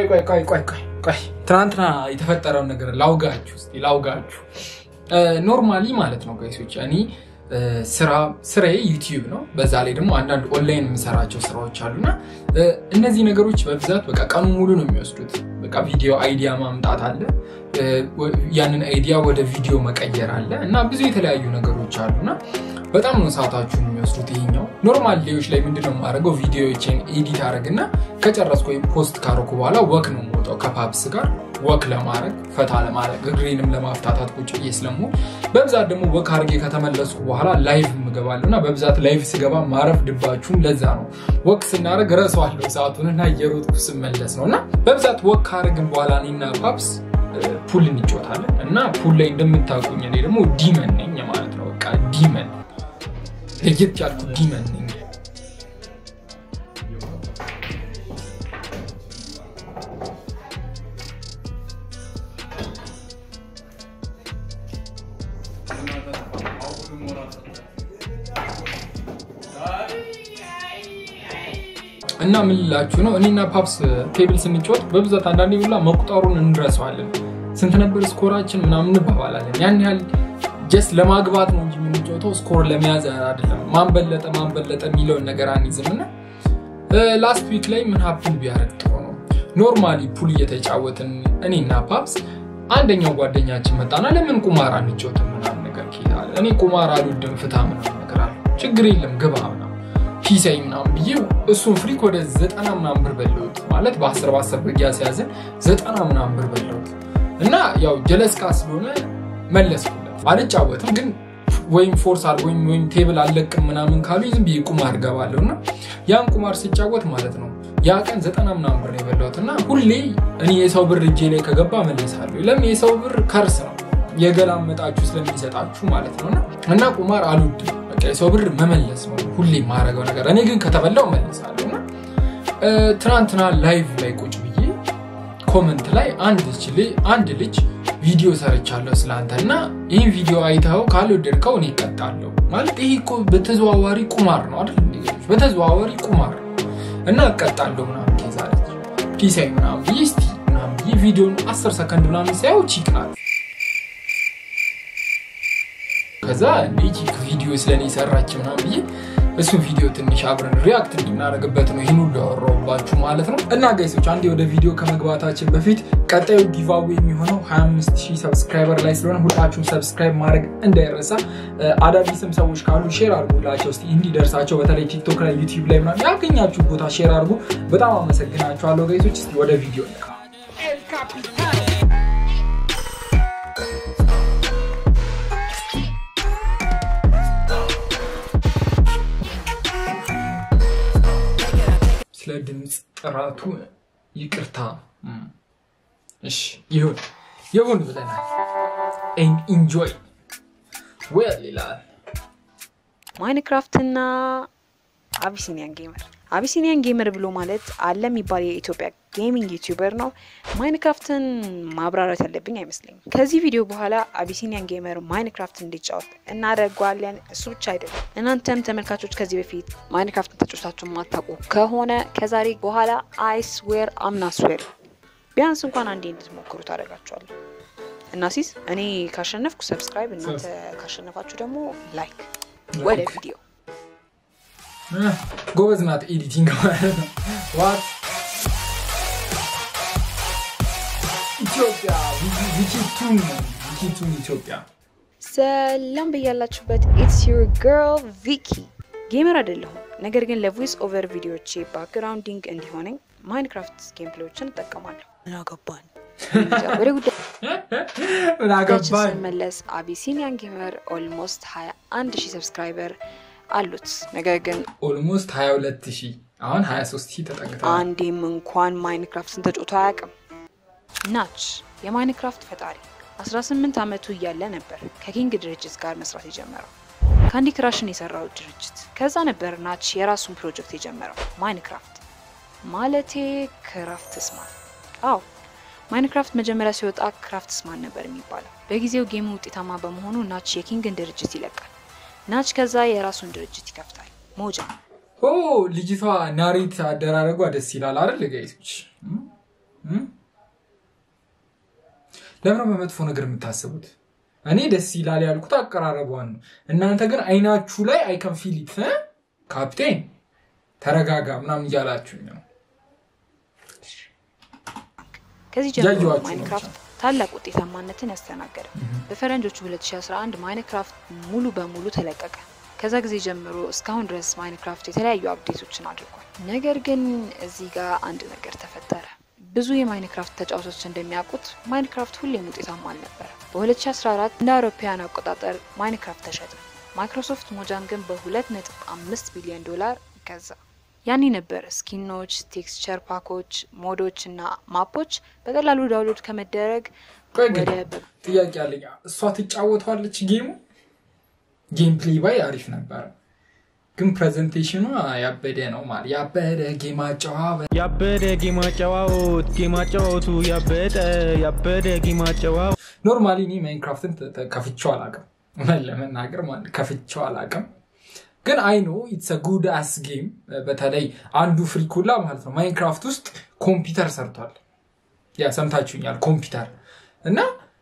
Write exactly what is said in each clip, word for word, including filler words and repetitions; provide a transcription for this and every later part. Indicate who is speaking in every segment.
Speaker 1: ቆይ ቆይ ቆይ ቆይ ቆይ ትናንትና የተፈጠረው ነገር ላውጋችሁ እስቲ ላውጋችሁ ኖርማሊ ማለት ነው ጋይሶች እኔ ስራ ስራዬ ዩቲዩብ ነው በዛ ላይ ደግሞ አንዳንድ ኦንላይን የምሰራቸው ስራዎች አሉና እነዚህ ነገሮች በብዛት በቃ ቀኑ ሙሉ ነው የሚወስዱት በቃ ቪዲዮ አይዲያ ማምጣት አለ ያንን አይዲያ ወደ ቪዲዮ መቀየር አለ እና ብዙ የተለያዩ ነገሮች አሉና በጣም ነው ሰዓታችሁ የሚወስዱት ይሄኛው ኖርማል ሌዎች ላይ ምንድነው ማድረገው ቪዲዮዎችን ኤዲት አድርግና ከጨረስኩ ወይ ፖስት ካረኩ በኋላ ወክ ነው የምወጣው ከፓፕስ ጋር ወክ ለማድረግ ፈታ ለማድረግ ግሪንም ለማፍታታት ቁጭ እየስለሙ በብዛት ደግሞ ወክ አድርጌ ከተመለስኩ በኋላ ላይቭ ምገባለሁና በብዛት ላይቭ ስገባ ማረፍ ድባችሁን ለዛ ነው ወክ ስናረግ ረሳዋለሁ ሰዓቱንና እየሮጥኩ ስመለስ ነውና በብዛት ወክ አድርግን በኋላ እኔና ፓፕስ ፑል እንጫወታለን እና ፑል ላይ እንደምታውቁኝ እኔ ደግሞ ዲመን ነኝ ማለት ነው በቃ ዲመን ለየት ያልኩ ዲመን ነኝ እና ምን ልላችሁ ነው እኔና ፓፕስ ቴብል ስንጫወት በብዛት አንዳንዴ ሁላ መቁጠሩን እንረሳዋለን ስንት ነበር ስኮራችን ምናምን እንባባላለን ያን ያህል just ለማግባት ነው እንጂ የምንጫወተው ስኮር ለመያዝ አይደለም ማን በለጠ ማን በለጠ የሚለው ነገር አንይዝምና ላስት ዊክ ላይ ምን ሀፕን ቢያረግ ጥሩ ነው ኖርማሊ ፑል እየተጫወትን እኔና ፓፕስ አንደኛው ጓደኛችን መጣና ለምን ቁማር አንጫወትም ምናምን ነገር ይላል እኔ ቁማር አልወድም ፍታ ምናምን ነገር አለ ችግር የለም ግባ ምናምን ፒሳይ ምናምን ቢዩ እሱን ፍሪክ ወደ ዘጠና ምናምን ብር በለውት ማለት በ10 በ10 ብር ያስያዘን ዘጠና ምናምን ብር በለውት እና ያው ጀለስካ ስለሆነ መለስኩለት አልጫወትም ግን ወይም ፎርስ አር ወይም ወይም ቴብል አለቅም ምናምን ካሉ ዝም ቢይ ቁማር ገባለውና ያን ቁማር ሲጫወት ማለት ነው ያ ቀን ዘጠና ምናምን ብር የበለውትና ሁሌ እኔ የሰው ብር እጄ ላይ ከገባ መልሳለሁ ለምን የሰው ብር ከርስ ነው የገላመጣችሁ ስለሚሰጣችሁ ማለት ነውና እና ቁማር አልወድም በቃ የሰው ብር መመለስ ነው ሁሌ ማረጋው ነገር እኔ ግን ከተበላው መልሳለሁና ትራንትና ላይቭ ላይ ቁጭ ብዬ ኮሜንት ላይ አንድ ልጅ አንድ ልጅ ቪዲዮ ሰርቻለሁ ስላንተና ይሄን ቪዲዮ አይተው ካልወደድከው እኔ እቀጣለሁ ማለት ይሄ እኮ በተዘዋዋሪ ቁማር ነው አይደል እንዴ በተዘዋዋሪ ቁማር እና እቀጣለሁ ምናምን ከዛለች ፒሳይ ምናምን ይስቲ ምናምን ይሄ ቪዲዮን አስር ሰከንድ ምናምን ሳይው ቺካል ከዛ ልጅ ቪዲዮ ስለኔ ሰራች ምናምን ብዬ እሱ ቪዲዮ ትንሽ አብረን ሪአክት እንድናረግበት ነው ይሄን ሁሉ ያወራውባችሁ ማለት ነው እና ጋይሶች አንዴ ወደ ቪዲዮ ከመግባታችን በፊት ቀጣዩ ጊቫዌ የሚሆነው ሃያ አምስት ሺህ ሰብስክራይበር ላይ ስለሆነ ሁላችሁም ሰብስክራይብ ማድረግ እንዳይረሳ አዳዲስም ሰዎች ካሉ ሼር አድርጉላቸው እስቲ እንዲደርሳቸው በተለይ ቲክቶክ ላይ ዩቲዩብ ላይ ምናምን ያገኛችሁ ቦታ ሼር አድርጉ በጣም አመሰግናችኋለሁ ጋይሶች እስቲ ወደ ቪዲዮ እንካ ለድምጽ ጥራቱ ይቅርታ እሺ ይሁን ይሁን ብለናል and enjoy well ይላል
Speaker 2: Minecraft እና Abyssinia Gamer Abyssinia Gamer ብሎ ማለት አለ የሚባል የኢትዮጵያ ጌሚንግ ዩቲዩበር ነው Minecraftን ማብራራት ያለብኝ አይመስልኝም ከዚህ ቪዲዮ በኋላ Abyssinia Gamer Minecraft እንዲጫወት እናደርጋለን እሱ ብቻ አይደለም እናንተም ተመልካቾች ከዚህ በፊት Minecraftን ተጫውታችሁ ማታውቁ ከሆነ ከዛሬ በኋላ I swear I'm not swear ቢያንስ እንኳን አንዴ እንድትሞክሩ ታደርጋችኋለሁ እና ሲስ እኔ ካሸነፍኩ ሰብስክራይብ እናንተ ካሸነፋችሁ ደግሞ ላይክ ወደ ቪዲዮ
Speaker 1: ጎበዝ ናት ኤዲቲንግ what ኢትዮጵያ ቪኪቱን ቪኪቱን ኢትዮጵያ
Speaker 2: ሰላም በያላችሁበት it's your girl Vicky ጌመር አይደለሁም ነገር ግን ለቮይስ ኦቨር ቪዲዮዎች ባክግራውንዲንግ እንዲሆነኝ ማይንክራፍት ጌምፕሌዎችን ተጠቀማለሁ እና ገባን ወደ ጉዳይ
Speaker 1: እና ገባን
Speaker 2: መለስ Abyssinia Gamer almost ሃያ አንድ ሺህ ሰብስክራይበር አሉት ነገር ግን
Speaker 1: almost ሃያ ሁለት ሺህ አሁን ሃያ ሶስት ሺህ ተጠቅቷል
Speaker 2: አንዴም እንኳን ማይንክራፍትን ተጫውቶ አያውቅም ናች የማይንክራፍት ፈጣሪ አስራ ስምንት አመቱ እያለ ነበር ከኪንግ ድርጅት ጋር መስራት የጀመረው ካንዲ ክራሽን የሰራው ድርጅት ከዛ ነበር ናች የራሱን ፕሮጀክት የጀመረው ማይንክራፍት ማለቴ ክራፍትስማን አው ማይንክራፍት መጀመሪያ ሲወጣ ክራፍትስማን ነበር የሚባለው በጊዜው ጌሙ ውጤታማ በመሆኑ ናች የኪንግን ድርጅት ይለቃል ናች ከዛ የራሱን ድርጅት ይከፍታል ሞጃ
Speaker 1: ኦ ልጅቷ ናሪት አደራረጓ ደስ ይላል አይደል ጋይሶች ለምን በመጥፎ ነገር የምታስቡት እኔ ደስ ይላል ያልኩት አቀራረቧን ነው እናንተ ግን አይናችሁ ላይ አይ ካን ፊል ኢት ካፕቴን ተረጋጋ ምናምን ይያላችሁ ነው
Speaker 2: ከዚህ ጀምሮ ማይንክራፍት ታላቅ ውጤታማነትን ያስተናገደ በፈረንጆቹ ሁለት ሺህ አስራ አንድ ማይንክራፍት ሙሉ በሙሉ ተለቀቀ ከዛ ጊዜ ጀምሮ እስካሁን ድረስ ማይንክራፍት የተለያዩ አፕዴቶችን አድርጓል ነገር ግን እዚህ ጋር አንድ ነገር ተፈጠረ ብዙ የማይንክራፍት ተጫዋቾች እንደሚያውቁት ማይንክራፍት ሁሌም ውጤታማ አልነበረ በ2014 እንደ አውሮፓውያን አቆጣጠር ማይንክራፍት ተሸጠ ማይክሮሶፍት ሞጃን ግን በ2.5 ቢሊዮን ዶላር ገዛ ያኔ ነበር ስኪኖች ቴክስቸር ፓኮች ሞዶች እና ማፖች በቀላሉ ዳውንሎድ ከመደረግ ወደ
Speaker 1: ጥያቄ አለኝ እሷ ተጫወቷለች ጌሙ ጌም ፕሌይ ባይ አሪፍ ነበር ግን ፕሬዘንቴሽኑ ያበደ ነው ማለት ያበደ ጌም አጫዋው
Speaker 3: ያበደ ጌም አጫዋውት ጌም አጫዋውቱ ያበደ ያበደ ጌም አጫዋው
Speaker 1: ኖርማሊ ኒ ማይንክራፍትን ከፍቼው አላውቅም ለመናገር ማለት ከፍቼው አላውቅም ግን I know it's a good ass game በተለይ አንዱ ፍሪኩላ ማለት ነው ማይንክራፍት ውስጥ ኮምፒውተር ሰርቷል ያ ሰምታችሁኛል ኮምፒውተር እና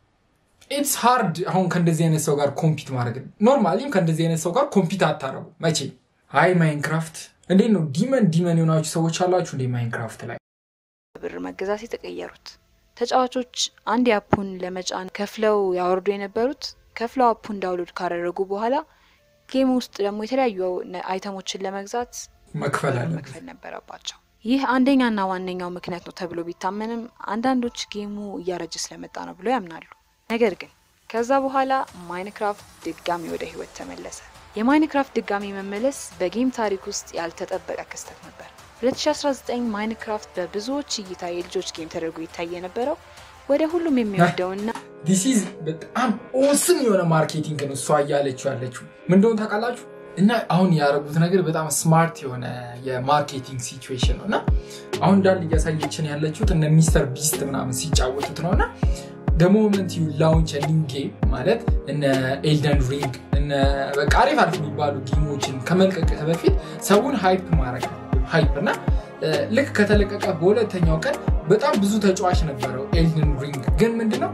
Speaker 1: it's hard አሁን ከእንደዚህ አይነት ሰው ጋር ኮምፒት ማድረግ ኖርማሊ ከእንደዚህ አይነት ሰው ጋር ኮምፒት አታረጉ መቼ አይ ማይንክራፍት እንዴ ነው ዲመን ዲመን የሆናችሁ ሰዎች አላችሁ እንዴ ማይንክራፍት ላይ
Speaker 2: ብር መገዛት የተቀየሩት ተጫዋቾች አንድ አፑን ለመጫን ከፍለው ያወርዱ የነበሩት ከፍለው አፑን ዳውንሎድ ካደረጉ በኋላ ጌም ውስጥ ደግሞ የተለያዩ አይተሞችን ለመግዛት
Speaker 1: መክፈል አለ
Speaker 2: መክፈል ነበረባቸው ይህ አንደኛና ዋነኛው ምክንያት ነው ተብሎ ቢታመንም አንዳንዶች ጌሙ እያረጀ ስለመጣ ነው ብሎ ያምናሉ ነገር ግን ከዛ በኋላ ማይንክራፍት ድጋሚ ወደ ህይወት ተመለሰ የማይንክራፍት ድጋሚ መመለስ በጌም ታሪክ ውስጥ ያልተጠበቀ ክስተት ነበር ሁለት ሺህ አስራ ዘጠኝ ማይንክራፍት በብዙዎች እይታ የልጆች ጌም ተደርጎ ይታይ የነበረው ወደ ሁሉም የሚወደውና
Speaker 1: this is በጣም awesome የሆነ ማርኬቲንግ ነው እሷ ያለችው ያለችው ምን እንደሆነ ታውቃላችሁ እና አሁን ያረጉት ነገር በጣም ስማርት የሆነ የማርኬቲንግ ሲቹዌሽን ነውና አሁን ዳል እያሳየችን ያለችው እነ ሚስተር ቢስት ምናምን ሲጫወቱት ነውና the moment you launch a new game ማለት እነ ኤልደን ሪንግ እነ በቃ አሪፍ አሪፍ የሚባሉ ጌሞችን ከመልቀቅ በፊት ሰውን ሃይፕ ማድረግ ሃይፕ እና ልክ ከተለቀቀ በሁለተኛው ቀን በጣም ብዙ ተጫዋች ነበረው ኤልደን ሪንግ ግን ምንድነው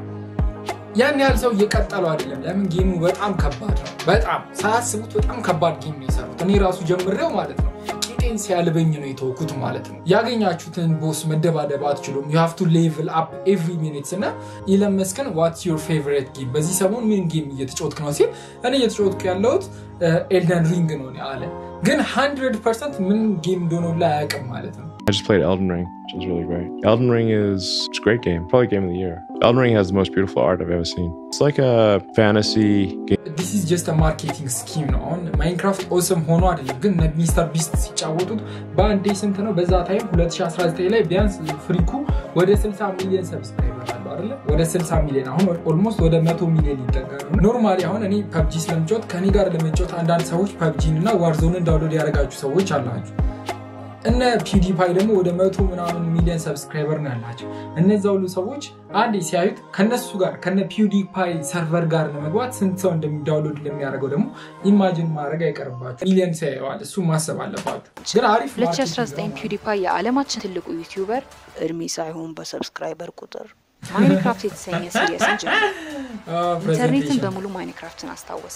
Speaker 1: ያን ያህል ሰው እየቀጠለው አይደለም ለምን ጌሙ በጣም ከባድ ነው በጣም ሳያስቡት በጣም ከባድ ጌም ነው የሰሩት እኔ ራሱ ጀምሬው ማለት ነው ቂጤን ሲያልበኝ ነው የተወኩት ማለት ነው ያገኛችሁትን ቦስ መደባደብ አትችሉም you have to level up every minute እና ኢለን መስከን what's your favorite game በዚህ ሰሞን ምን ጌም እየተጫወትክ ነው ሲል እኔ እየተጫወትኩ ያለሁት ኤልደን ሪንግ ነው አለ ግን one hundred percent ምን ጌም እንደሆነ ላያውቅም ማለት ነው
Speaker 4: I just played Elden Ring, which is really great. Elden Ring is it's a great game, probably game of the year. Elden Ring has the most beautiful art I've ever seen. It's like a fantasy game.
Speaker 1: This is just a marketing scheme no? On Minecraft awesome ሆኖ አይደለም ግን ሚስተር ቢስት ሲጫወቱት በአንዴ ስንት ነው በዛ ታይም ሁለት ሺህ አስራ ዘጠኝ ላይ ቢያንስ ፍሪኩ ወደ sixty ሚሊዮን ሰብስክራይበር አለው አይደል ወደ sixty ሚሊዮን አሁን ኦልሞስት ወደ one hundred ሚሊዮን ይጠጋሉ ኖርማሊ አሁን እኔ ፐብጂ ስለምጫወት ከኔ ጋር ለመጫወት አንዳንድ ሰዎች ፐብጂን እና ዋርዞንን ዳውንሎድ ያደርጋችሁ ሰዎች አላችሁ እነ ፒውዲፓይ ደግሞ ወደ one hundred ምናምን ሚሊዮን ሰብስክራይበር ነው ያላችሁ እነዛ ሁሉ ሰዎች አንዴ ሲያዩት ከነሱ ጋር ከነ ፒውዲፓይ ሰርቨር ጋር ለመግባት ስንት ሰው እንደሚዳውንሎድ ለሚያደርገው ደግሞ ኢማጂን ማድረግ አይቀርባችሁ ሚሊዮን ሳይዋል እሱ ማሰብ አለባችሁ ግን አሪፍ
Speaker 2: ሁለት ሺህ አስራ ዘጠኝ ፒውዲፓይ የዓለማችን ትልቁ ዩቲዩበር እርሚ ሳይሆን በሰብስክራይበር ቁጥር ማይንክራፍት የተሰኘ ሲሪየስን ጀመረ ኢንተርኔትን በሙሉ ማይንክራፍትን አስታወሰ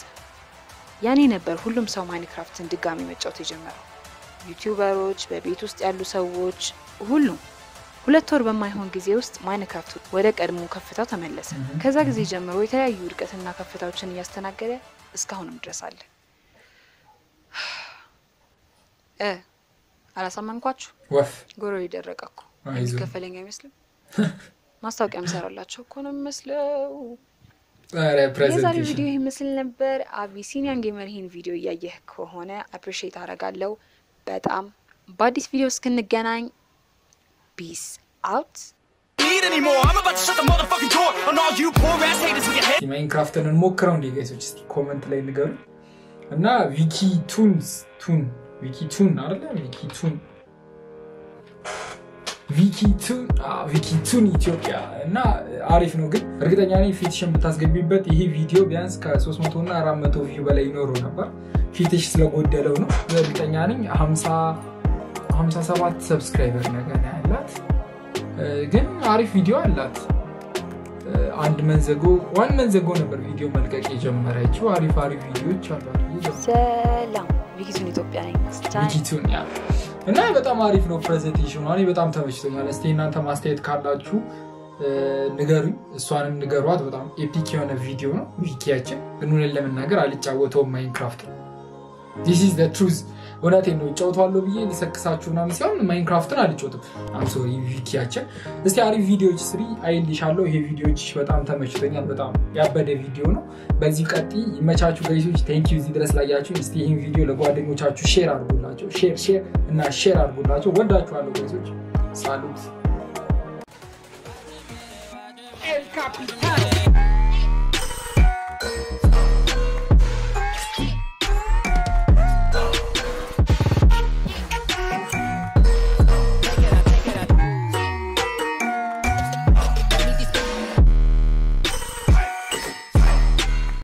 Speaker 2: ያኔ ነበር ሁሉም ሰው ማይንክራፍትን ድጋሚ መጫወት የጀመረው ዩቲዩበሮች በቤት ውስጥ ያሉ ሰዎች ሁሉም ሁለት ወር በማይሆን ጊዜ ውስጥ ማይንክራፍት ወደ ቀድሞ ከፍታው ተመለሰ ከዛ ጊዜ ጀምሮ የተለያዩ ውድቀትና ከፍታዎችን ያስተናገደ እስካሁንም ድረስ አለ እ አላሳመንኳችሁ
Speaker 1: ወፍ
Speaker 2: ጎሮ ይደረቀኩ ከፈለኛ አይመስልም ማስታወቂያ መስራላችሁ እኮ ነው የሚመስለው
Speaker 1: አረ ፕሬዘንቴሽን
Speaker 2: የዛሬው ቪዲዮ ይመስል ነበር አቢሲኒያን ጌመር ይሄን ቪዲዮ ያያየህ ከሆነ አፕሪሺየት አደርጋለሁ በጣም በአዲስ ቪዲዮ እስክንገናኝ peace out
Speaker 5: anymore I'm about to shut the motherfucking door on all you poor ass haters with your head
Speaker 1: Minecraft እንሞክረው እንዴ ጋይሶች እስቲ ኮሜንት ላይ ንገሩ እና ዊኪ ቱንስ ቱን ዊኪ ቱን አይደል ዊኪ ቱን ዊኪ ቱን አ ዊኪ ቱን ኢትዮጵያ እና አሪፍ ነው ግን እርግጠኛ ነኝ ፊትሽን ብታስገቢበት ይሄ ቪዲዮ ቢያንስ ከ300 እና four hundred ቪው በላይ ይኖረው ነበር ፊትሽ ስለጎደለው ነው እርግጠኛ ነኝ fifty fifty-seven ሰብስክራይበር ነገር ያላት ግን አሪፍ ቪዲዮ አላት አንድ መንዘጎ ዋን መንዘጎ ነበር ቪዲዮ መልቀቅ የጀመረችው አሪፍ አሪፍ ቪዲዮዎች አሉ
Speaker 2: ሰላም ቪክቱን ኢትዮጵያ ነኝ
Speaker 1: ቪክቱን ያ እና በጣም አሪፍ ነው ፕሬዘንቴሽኑ አኔ በጣም ተመችቶኛል እስቲ እናንተ ማስተያየት ካላችሁ ንገሩኝ እሷንም ንገሯት በጣም ኤፒክ የሆነ ቪዲዮ ነው ቪኪያችን ግን ምን ለመናገር አልጫወተው ማይንክራፍት this is the truth ወላቴ ነው ጫውታለሁ ብዬ ሊሰክሳችሁና ሲሆን ማይንክራፍትን አልጫወተው I'm sorry ቪኪያችን እስቲ አሪፍ ቪዲዮዎች ስሪ አይልሻለሁ ይሄ ቪዲዮዎች በጣም ተመችቶኛል በጣም ያበደ ቪዲዮ ነው በዚህ ቀጥ ይመቻችሁ ጋይሶች thank you እዚህ ድረስ ላያችሁ እስቲ ይሄን ቪዲዮ ለጓደኞቻችሁ ሼር አድርጉላችሁ ሼር ሼር እና ሼር አድርጉላችሁ ወዳችኋለሁ ጋይሶች ሳሉት El Capitan